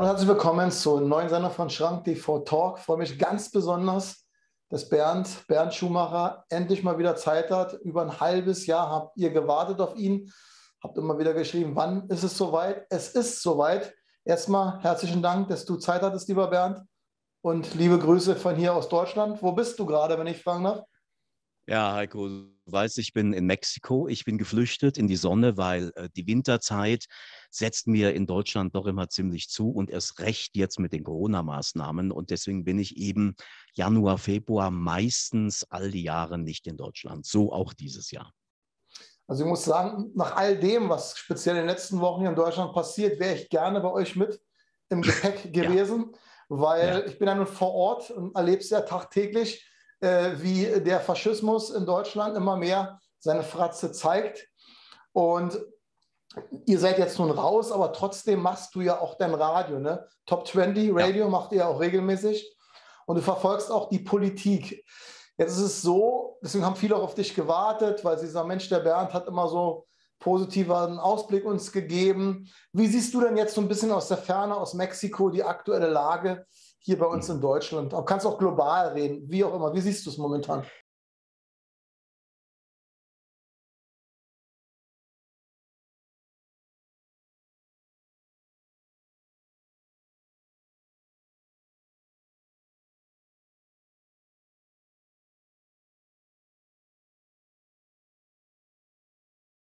und herzlich willkommen zur neuen Sendung von Schrank TV Talk. Ich freue mich ganz besonders, dass Bernd Schumacher endlich mal wieder Zeit hat. Über ein halbes Jahr habt ihr gewartet auf ihn, habt immer wieder geschrieben, wann ist es soweit? Es ist soweit. Erstmal herzlichen Dank, dass du Zeit hattest, lieber Bernd. Und liebe Grüße von hier aus Deutschland. Wo bist du gerade, wenn ich fragen darf? Ja, Heiko, du weißt, ich bin in Mexiko. Ich bin geflüchtet in die Sonne, weil die Winterzeit setzt mir in Deutschland doch immer ziemlich zu und erst recht jetzt mit den Corona-Maßnahmen. Und deswegen bin ich eben Januar, Februar meistens all die Jahre nicht in Deutschland. So auch dieses Jahr. Also ich muss sagen, nach all dem, was speziell in den letzten Wochen hier in Deutschland passiert, wäre ich gerne bei euch mit im Gepäck Ja, gewesen, ja. weil ich bin ja nun vor Ort und erlebe es ja tagtäglich, wie der Faschismus in Deutschland immer mehr seine Fratze zeigt. Und ihr seid jetzt nun raus, aber trotzdem machst du ja auch dein Radio, ne? Top 20 Ja. Radio macht ihr ja auch regelmäßig und du verfolgst auch die Politik. Jetzt ist es so, deswegen haben viele auch auf dich gewartet, weil sie sagen, Mensch, der Bernd hat immer so positiven Ausblick uns gegeben. Wie siehst du denn jetzt so ein bisschen aus der Ferne, aus Mexiko, die aktuelle Lage hier bei uns Mhm. in Deutschland? Du kannst auch global reden, wie auch immer. Wie siehst du es momentan?